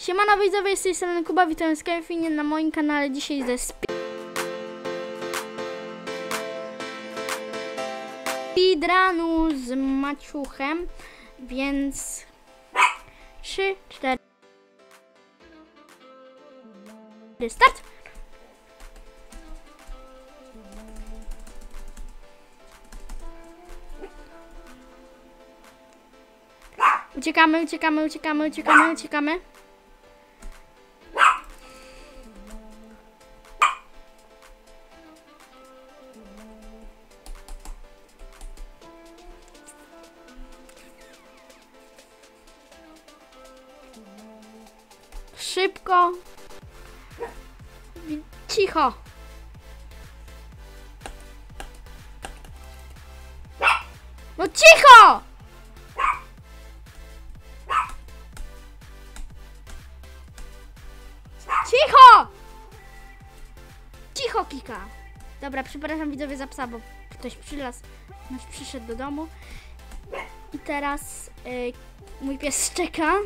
Siemano widzowie, z tej strony Kuba, witam w filmie na moim kanale. Dzisiaj ze speedrunu z maciuchem, więc 3, 4, start! Uciekamy. Szybko. Cicho. No cicho! Cicho! Cicho, Kika. Dobra, przepraszam widzowie za psa, bo ktoś przyszedł do domu. I teraz mój pies szczeka.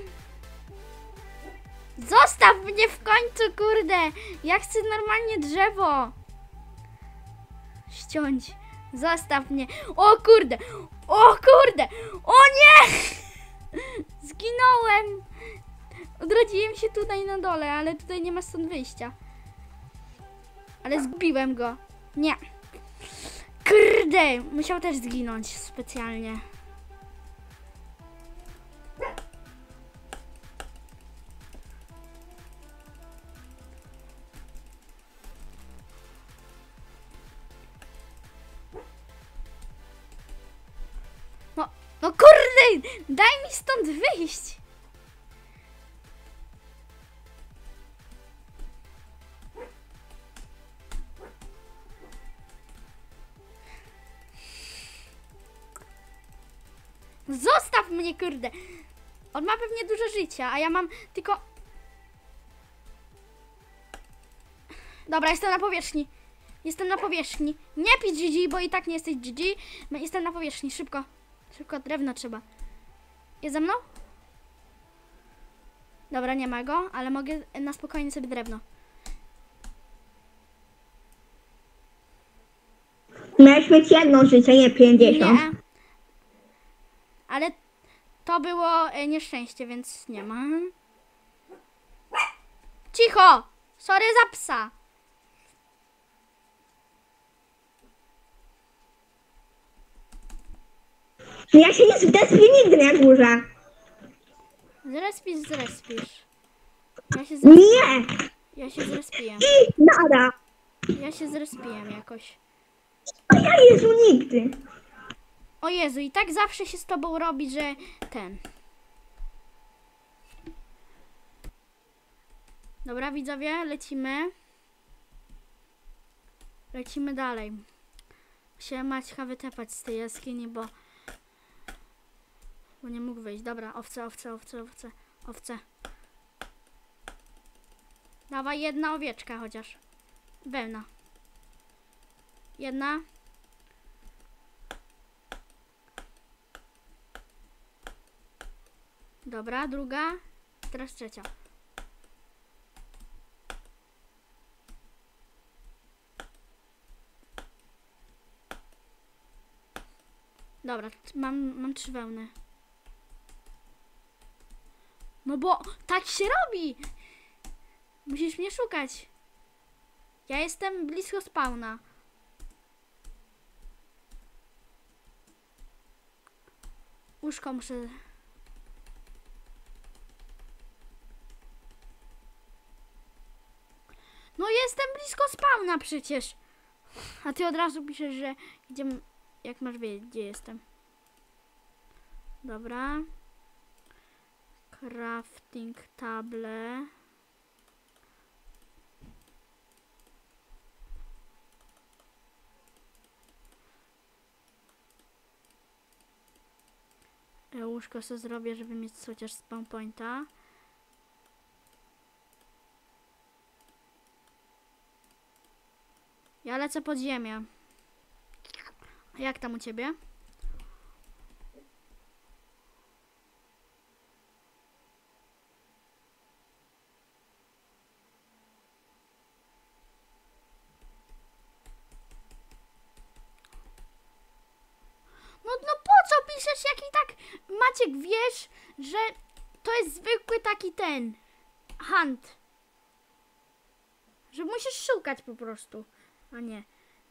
Zostaw mnie w końcu, kurde! Ja chcę normalnie drzewo ściąć. Zostaw mnie. O kurde! O kurde! O nie! Zginąłem! Odrodziłem się tutaj na dole, ale tutaj nie ma stąd wyjścia. Ale zgubiłem go. Nie. Kurde! Musiał też zginąć specjalnie. No kurde! Daj mi stąd wyjść! Zostaw mnie, kurde! On ma pewnie dużo życia, a ja mam tylko... Dobra, jestem na powierzchni. Jestem na powierzchni. Nie pisz GG, bo i tak nie jesteś GG. Jestem na powierzchni, szybko. Szybko, drewno trzeba. Jest ze mną? Dobra, nie ma go, ale mogę na spokojnie sobie drewno. Miałeś mieć jedno życie, nie 50. Nie. Ale to było nieszczęście, więc nie ma. Cicho! Sorry za psa. Ja się nie zdespię nigdy na górze. Zrespisz. Nie! Ja się zrespiłem. I nada. Ja się zrespiłem jakoś. A ja Jezu nigdy. O Jezu, i tak zawsze się z tobą robi, że ten. Dobra, widzowie, lecimy. Lecimy dalej. Musiałem Maćka wytepać z tej jaskini, bo nie mógł wyjść. Dobra, owce. Dawaj, jedna owieczka chociaż. Wełna. Jedna. Dobra, druga. Teraz trzecia. Dobra, mam 3 wełny. No bo tak się robi! Musisz mnie szukać. Ja jestem blisko spawna. Łóżko muszę... No jestem blisko spawna przecież. A ty od razu piszesz, że idziemy... Jak masz wiedzieć, gdzie jestem. Dobra. Crafting table. Łóżko sobie zrobię, żeby mieć chociaż spawn pointa. Ja lecę pod ziemię. A jak tam u ciebie? jak i tak, Maciek, wiesz, że to jest zwykły taki ten hunt. Że musisz szukać po prostu, a nie.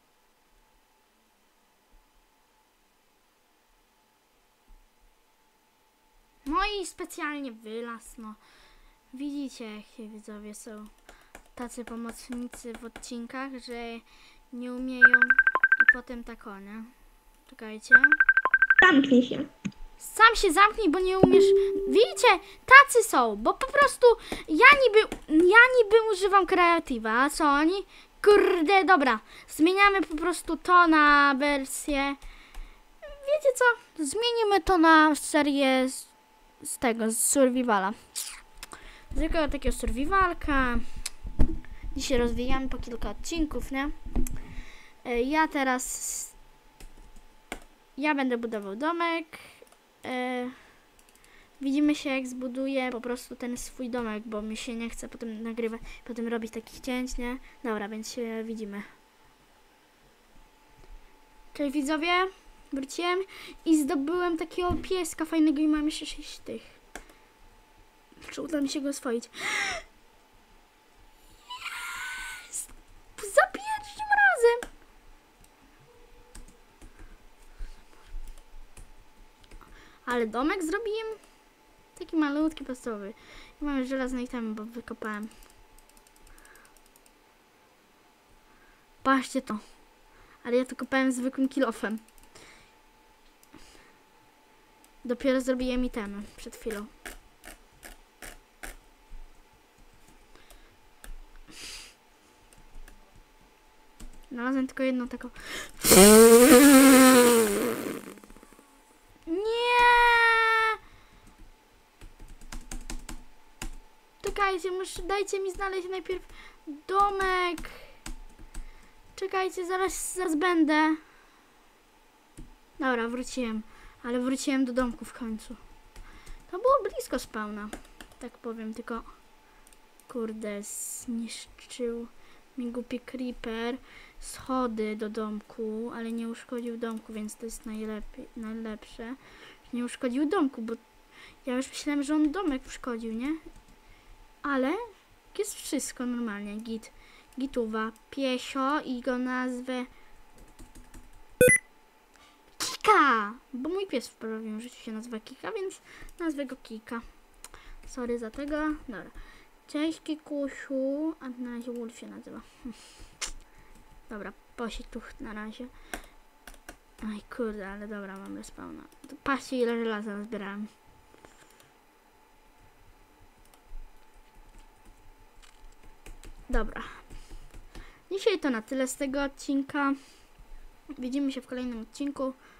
No i specjalnie wylaz, no. Widzicie, jakie widzowie są tacy pomocnicy w odcinkach, że nie umieją i potem tak one. Czekajcie. Zamknij się. Sam się zamknij, bo nie umiesz. Widzicie, tacy są, bo po prostu ja niby używam kreatywa, a co oni? Kurde, dobra. Zmieniamy po prostu to na wersję. Wiecie co? Zmienimy to na serię z survivala. Zwykłego takiego survivalka. Dzisiaj rozwijamy po kilka odcinków, nie? Ja będę budował domek. Widzimy się, jak zbuduję po prostu ten swój domek, bo mi się nie chce potem nagrywać, potem robić takich cięć, nie? Dobra, więc się widzimy. Cześć widzowie, wróciłem i zdobyłem takiego pieska fajnego i mam jeszcze 6 tych. Czy uda mi się go oswoić? Jest! Za pierwszym razem! Ale domek zrobiłem taki malutki, podstawowy. I mamy żelazne itemy, bo wykopałem. Patrzcie to. Ale ja to kopałem zwykłym kilofem. Dopiero zrobiłem itemy przed chwilą. Znalazłem tylko jedną taką. Nie! Czekajcie, dajcie mi znaleźć najpierw domek. Czekajcie, zaraz będę. Dobra, wróciłem. Ale wróciłem do domku w końcu. To było blisko spawna. Tak powiem, tylko kurde, zniszczył mi głupi creeper schody do domku, ale nie uszkodził domku, więc to jest najlepsze. Nie uszkodził domku, bo ja już myślałem, że on domek uszkodził, nie? Ale jest wszystko normalnie, gituwa, piesio i go nazwę Kika, bo mój pies w prawdziwym życiu się nazywa Kika, więc nazwę go Kika. Sorry za tego. Dobra. Cześć Kikusiu, a na razie Wolf się nazywa. Dobra, posiedź tu na razie. Aj kurde, ale dobra, mam respawna. Patrzcie, ile żelaza nazbierałem. Dobra. Dzisiaj to na tyle z tego odcinka. Widzimy się w kolejnym odcinku.